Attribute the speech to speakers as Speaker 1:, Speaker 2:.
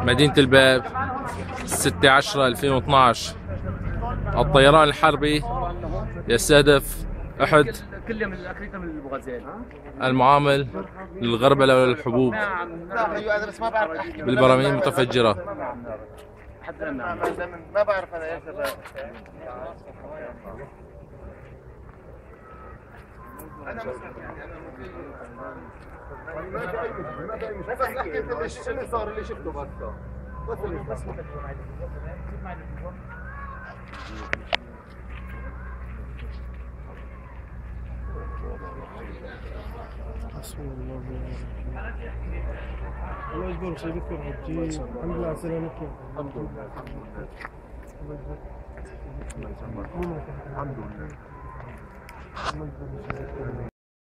Speaker 1: مدينة الباب 6/10/2012. الطيران الحربي يستهدف أحد المعامل للغربلة والحبوب بالبراميل المتفجرة.
Speaker 2: ما بعرف انا ايش انا بس احكي انت شو اللي صار اللي شفته بس
Speaker 3: حسبي الله الله يجبرك شيء بكره حجي الحمد لله على سلامتكم. الحمد لله الحمد لله.